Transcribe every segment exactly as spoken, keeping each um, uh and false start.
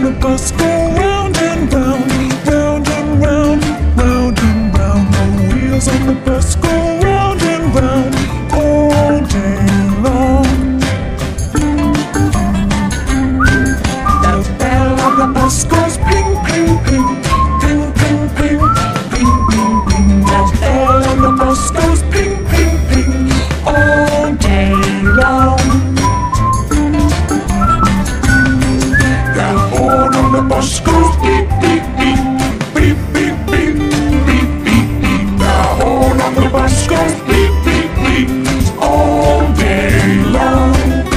the bus go round and round, round and round, round and round. The wheels on the bus go round and round all day long. The bell on the bus goes ping, ping, ping, ping, ping, ping, ping, ping, ping. The bell on the bus goes ping, ping, ping all day long. The horn on the bus goes beep, beep, beep, beep, beep, beep, beep, beep, beep. The horn on the bus goes beep, beep, beep all day long.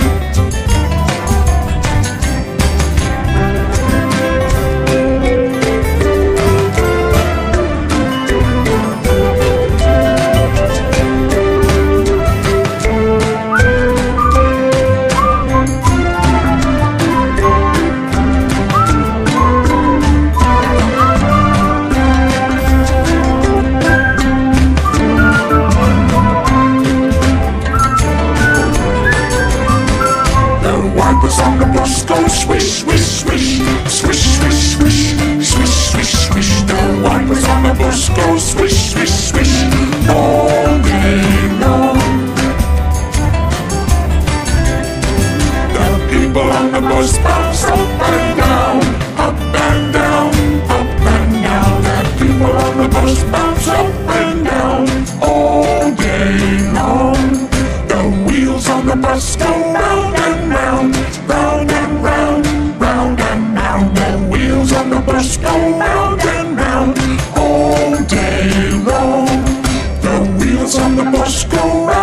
On the bus go swish, swish, swish, swish, swish, swish, swish, swish, swish. The wipers on the bus go swish, swish, swish all day long. The people on the bus bounce up and down, up and down, up and down. The people on the bus bounce up and down all day long. The wheels on the bus go round and round, round and round, round and round. The wheels on the bus go round and round all day long. The wheels on the bus go round.